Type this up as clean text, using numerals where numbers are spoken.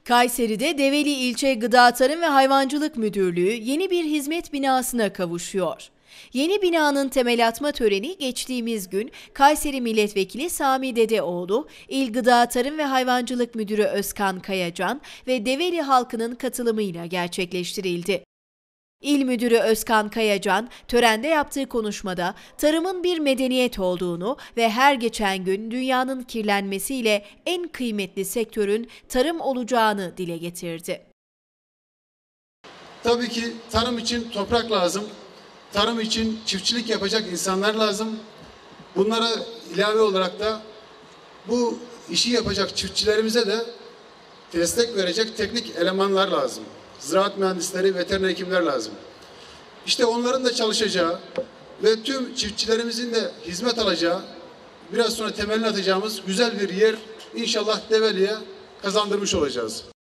Kayseri'de Develi İlçe Gıda Tarım ve Hayvancılık Müdürlüğü yeni bir hizmet binasına kavuşuyor. Yeni binanın temel atma töreni geçtiğimiz gün Kayseri Milletvekili Sami Dedeoğlu, İl Gıda Tarım ve Hayvancılık Müdürü Özkan Kayacan ve Develi halkının katılımıyla gerçekleştirildi. İl Müdürü Özkan Kayacan, törende yaptığı konuşmada tarımın bir medeniyet olduğunu ve her geçen gün dünyanın kirlenmesiyle en kıymetli sektörün tarım olacağını dile getirdi. Tabii ki tarım için toprak lazım, tarım için çiftçilik yapacak insanlar lazım. Bunlara ilave olarak da bu işi yapacak çiftçilerimize de destek verecek teknik elemanlar lazım. Ziraat mühendisleri, veteriner hekimler lazım. İşte onların da çalışacağı ve tüm çiftçilerimizin de hizmet alacağı, biraz sonra temelini atacağımız güzel bir yer inşallah Develi'ye kazandırmış olacağız.